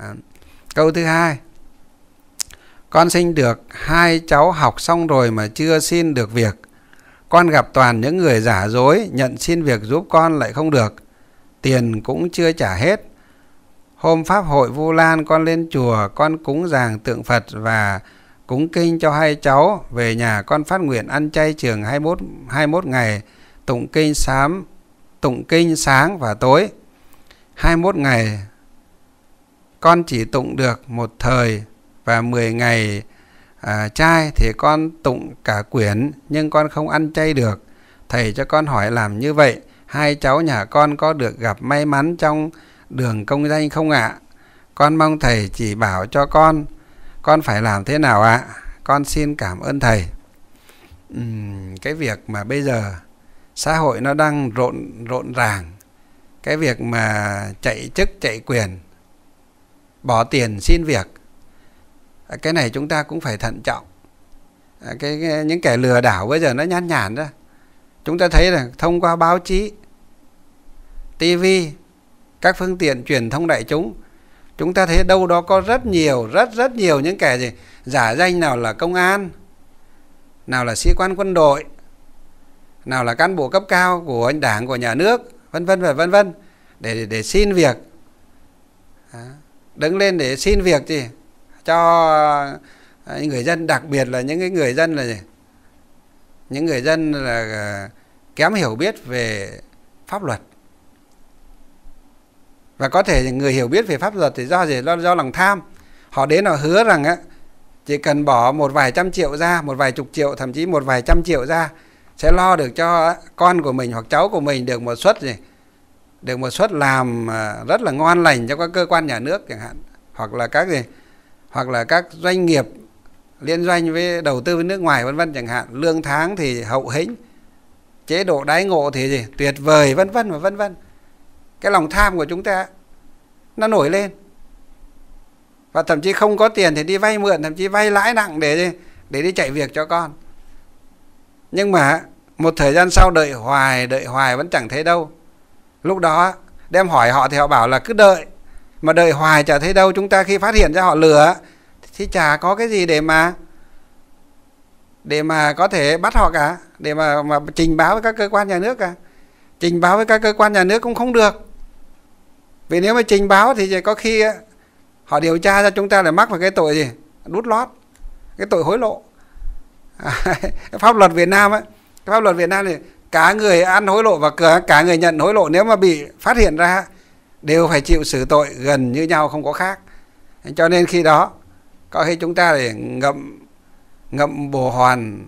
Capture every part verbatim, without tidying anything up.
À. Câu thứ hai: con sinh được hai cháu học xong rồi mà chưa xin được việc. Con gặp toàn những người giả dối, nhận xin việc giúp con lại không được, tiền cũng chưa trả hết. Hôm pháp hội Vu Lan con lên chùa, con cúng dường tượng Phật và cúng kinh cho hai cháu. Về nhà con phát nguyện ăn chay trường hai mươi mốt ngày, tụng kinh sám, tụng kinh sáng và tối. hai mươi mốt ngày con chỉ tụng được một thời, và mười ngày à, chay thì con tụng cả quyển, nhưng con không ăn chay được. Thầy cho con hỏi làm như vậy, hai cháu nhà con có được gặp may mắn trong đường công danh không ạ? Con mong thầy chỉ bảo cho con, con phải làm thế nào ạ? Con xin cảm ơn thầy. Uhm, cái việc mà bây giờ xã hội nó đang rộn rộn ràng, cái việc mà chạy chức chạy quyền, bỏ tiền xin việc, cái này chúng ta cũng phải thận trọng. Cái, cái những kẻ lừa đảo bây giờ nó nhan nhản ra. Chúng ta thấy là thông qua báo chí, ti vi, các phương tiện truyền thông đại chúng, chúng ta thấy đâu đó có rất nhiều, rất rất nhiều những kẻ gì giả danh, nào là công an, nào là sĩ quan quân đội, nào là cán bộ cấp cao của đảng, của nhà nước, vân vân và vân vân, để để xin việc. Đứng lên để xin việc gì cho người dân, đặc biệt là những cái người dân là gì? Những người dân là kém hiểu biết về pháp luật. Và có thể người hiểu biết về pháp luật thì do gì? Do, do lòng tham. Họ đến họ hứa rằng á, chỉ cần bỏ một vài trăm triệu ra, một vài chục triệu, thậm chí một vài trăm triệu ra, sẽ lo được cho con của mình hoặc cháu của mình được một suất gì? Được một suất làm rất là ngon lành cho các cơ quan nhà nước chẳng hạn, hoặc là các gì? Hoặc là các doanh nghiệp liên doanh với đầu tư với nước ngoài vân vân chẳng hạn, lương tháng thì hậu hĩnh, chế độ đãi ngộ thì gì? Tuyệt vời, vân vân và vân vân. Cái lòng tham của chúng ta nó nổi lên, và thậm chí không có tiền thì đi vay mượn, thậm chí vay lãi nặng để để đi chạy việc cho con. Nhưng mà một thời gian sau đợi hoài đợi hoài vẫn chẳng thấy đâu. Lúc đó đem hỏi họ thì họ bảo là cứ đợi, mà đợi hoài chả thấy đâu. Chúng ta khi phát hiện ra họ lừa thì chả có cái gì để mà để mà có thể bắt họ cả, để mà mà trình báo với các cơ quan nhà nước cả. Trình báo với các cơ quan nhà nước cũng không được, vì nếu mà trình báo thì có khi họ điều tra ra chúng ta lại mắc vào cái tội gì? Đút lót, cái tội hối lộ. Pháp luật Việt Nam ấy, pháp luật Việt Nam thì cả người ăn hối lộ và cả người nhận hối lộ, nếu mà bị phát hiện ra đều phải chịu xử tội gần như nhau, không có khác. Cho nên khi đó có khi chúng ta để ngậm ngậm bồ hoàn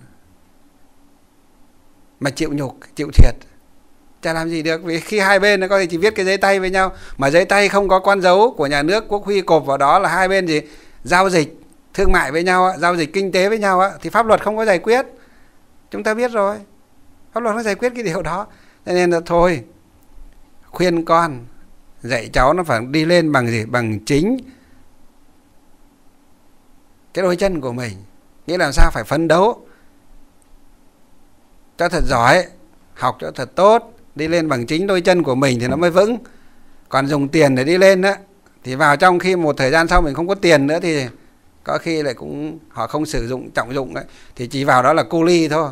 mà chịu nhục, chịu thiệt, chả làm gì được. Vì khi hai bên nó có thể chỉ viết cái giấy tay với nhau, mà giấy tay không có con dấu của nhà nước, quốc huy cộp vào đó là hai bên gì giao dịch thương mại với nhau, giao dịch kinh tế với nhau, thì pháp luật không có giải quyết. Chúng ta biết rồi, pháp luật không giải quyết cái điều đó. Cho nên là thôi, khuyên con, dạy cháu nó phải đi lên bằng gì? Bằng chính cái đôi chân của mình. Nghĩa làm sao phải phấn đấu cho thật giỏi, học cho thật tốt, đi lên bằng chính đôi chân của mình thì nó mới vững. Còn dùng tiền để đi lên á, thì vào trong khi một thời gian sau mình không có tiền nữa thì có khi lại cũng họ không sử dụng trọng dụng ấy, thì chỉ vào đó là cu ly thôi.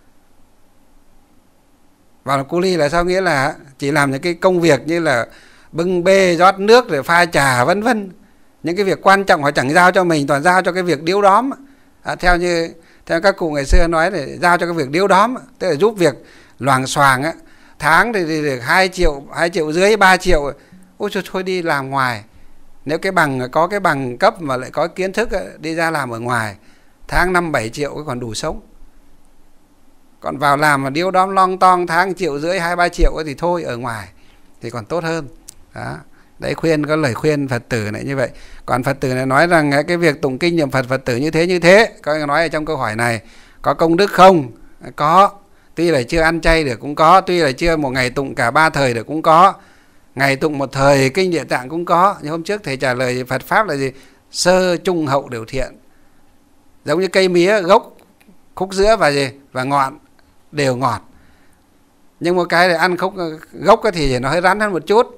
Vào là cu ly là sao? Nghĩa là chỉ làm những cái công việc như là bưng bê, rót nước, rồi pha trà vân vân. Những cái việc quan trọng họ chẳng giao cho mình, toàn giao cho cái việc điếu đóm. À, theo như theo các cụ ngày xưa nói là giao cho cái việc điếu đóm, tức là giúp việc loàng xoàng á. Tháng thì, thì được hai triệu, hai triệu dưới, ba triệu. Ôi trời, thôi đi làm ngoài. Nếu cái bằng có cái bằng cấp mà lại có kiến thức ấy, đi ra làm ở ngoài, tháng năm bảy triệu còn đủ sống. Còn vào làm mà điếu đóm long tong tháng triệu rưỡi, hai ba triệu ấy, thì thôi, ở ngoài thì còn tốt hơn. Đó. Đấy, khuyên, có lời khuyên Phật tử này như vậy. Còn Phật tử này nói rằng cái việc tụng kinh niệm Phật, Phật tử như thế như thế, có người nói ở trong câu hỏi này, có công đức không? Có. Tuy là chưa ăn chay được cũng có, tuy là chưa một ngày tụng cả ba thời được cũng có, ngày tụng một thời kinh Địa Tạng cũng có. Nhưng hôm trước thầy trả lời Phật Pháp là gì? Sơ trung hậu đều thiện. Giống như cây mía, gốc, khúc giữa và gì? Và ngọn đều ngọt. Nhưng một cái để ăn khúc gốc thì nó hơi rắn hơn một chút.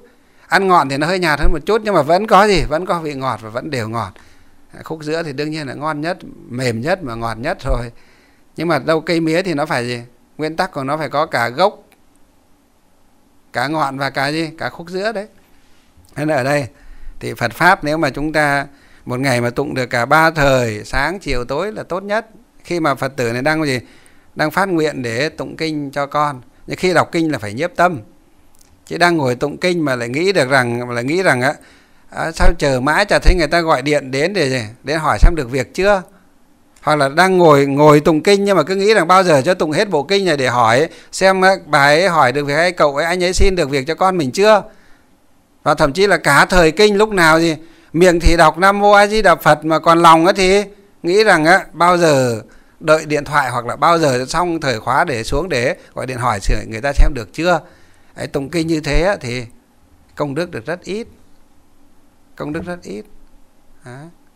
Ăn ngọt thì nó hơi nhạt hơn một chút, nhưng mà vẫn có gì? Vẫn có vị ngọt và vẫn đều ngọt. Khúc giữa thì đương nhiên là ngon nhất, mềm nhất mà ngọt nhất rồi. Nhưng mà đâu cây mía thì nó phải gì? Nguyên tắc của nó phải có cả gốc, cả ngọn và cả gì? Cả khúc giữa đấy. Thế là ở đây thì Phật Pháp nếu mà chúng ta một ngày mà tụng được cả ba thời, sáng, chiều, tối là tốt nhất. Khi mà Phật tử này đang gì? Đang phát nguyện để tụng kinh cho con. Nhưng khi đọc kinh là phải nhiếp tâm. Chứ đang ngồi tụng kinh mà lại nghĩ được rằng lại nghĩ rằng á à, sao chờ mãi chả thấy người ta gọi điện đến để đến hỏi xem được việc chưa. Hoặc là đang ngồi ngồi tụng kinh nhưng mà cứ nghĩ rằng bao giờ cho tụng hết bộ kinh này để hỏi xem bà ấy hỏi được việc hay cậu ấy anh ấy xin được việc cho con mình chưa. Và thậm chí là cả thời kinh lúc nào gì miệng thì đọc Nam Mô A Di Đà Phật mà còn lòng á thì nghĩ rằng á bao giờ đợi điện thoại hoặc là bao giờ xong thời khóa để xuống để gọi điện hỏi người ta xem được chưa. Ấy, tụng kinh như thế á, thì công đức được rất ít, công đức rất ít. Đó.